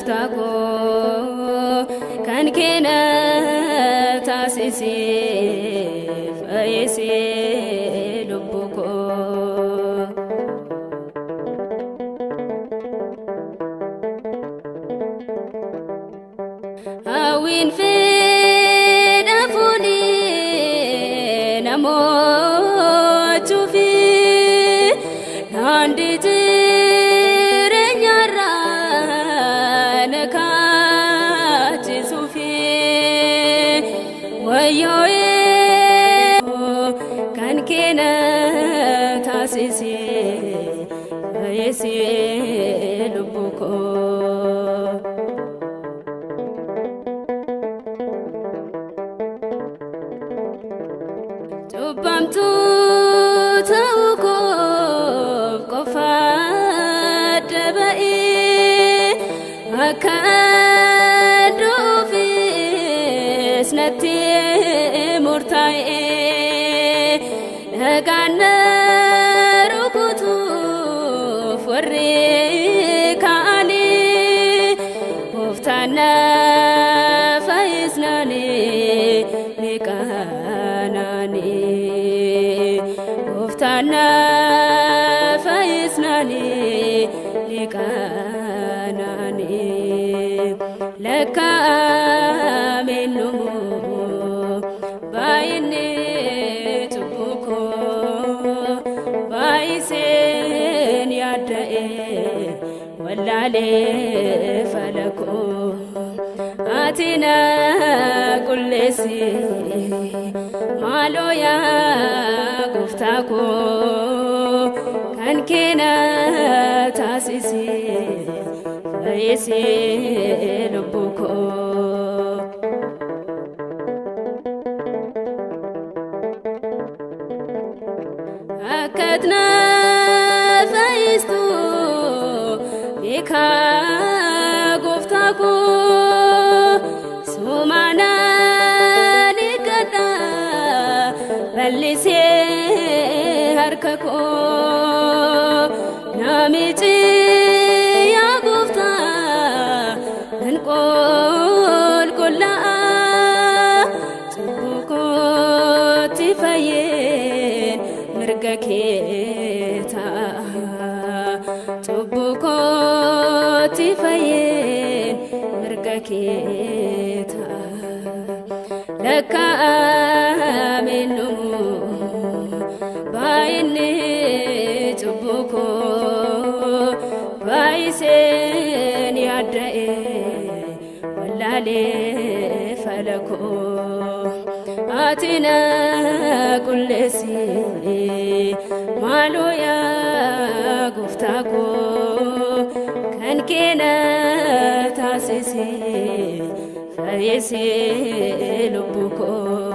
guftako kan kena tasisi faisi lubbuko awin feda funi namo chufi nandi jirenyara nakachi sufi wayoe kan kena tasisi faisi lubbuko Bamtu tauko kofad bai akadu fisnati murtai naganar kutu forikani uftana faisnani nikanani uftana faisnani nikanani laka menu bayne tubuko baysen yadae walale falako atina kullesi maloya guftako kan kena tasisi faisi lubbuko akatna faistu bika guftako sumana nikata balise harkako namichi ya gufta nqol kulla tubuko tifaye mirgaketa tubuko tifaye mirgaketa laka menu bayne tubuko baysen yadae walale falako atina kullesi maloya guftako kan kena tasisi faisi lubbuko